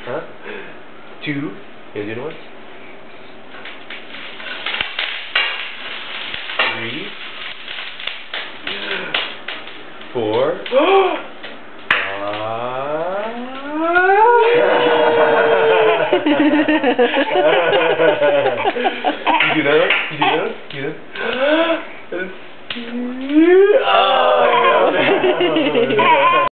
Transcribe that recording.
Huh? 2. You gotta do another one? 3. 4. 5. You do that one? You do that one? You do that?